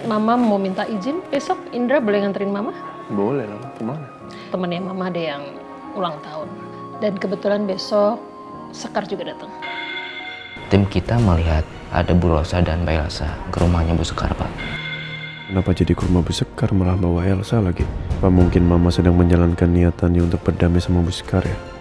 Mama mau minta izin besok Indra boleh nganterin Mama? Boleh lah, kemana? Temennya Mama ada yang ulang tahun. Dan kebetulan besok Sekar juga datang. Tim kita melihat ada Bu Rosa dan Mbak Elsa ke rumahnya Bu Sekar, Pak. Kenapa jadi ke rumah Bu Sekar malah bawa Elsa lagi? Apa mungkin Mama sedang menjalankan niatannya untuk berdamai sama Bu Sekar ya?